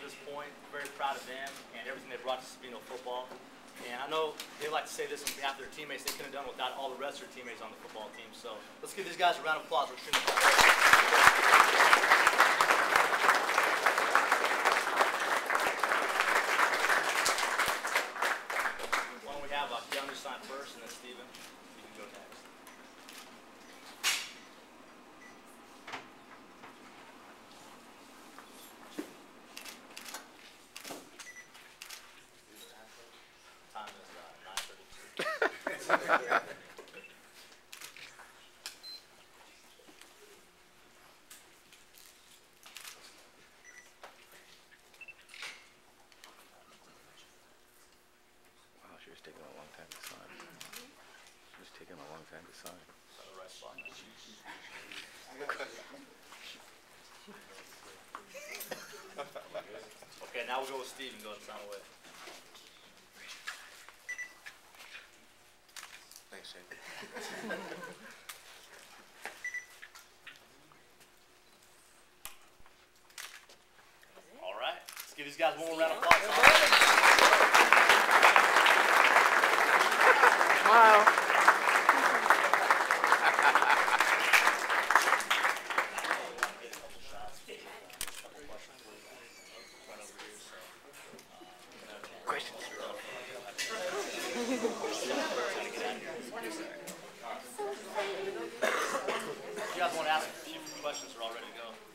this point. Very proud of them and everything they brought to Sabino football. And I know they like to say this on behalf of their teammates. They couldn't have done it without all the rest of their teammates on the football team. So let's give these guys a round of applause. We're extremely proud. Why don't we have Keanu sign first, and then Steven, you can go next. Time is 9:32. She was taking a long time to sign. She was taking a long time to sign. The right spot. Okay, now we'll go with Steve and go and sign away. Thanks, Shane. All right, let's give these guys one more round of applause. Smile. Questions? You guys want to ask a few questions? We're all ready to go.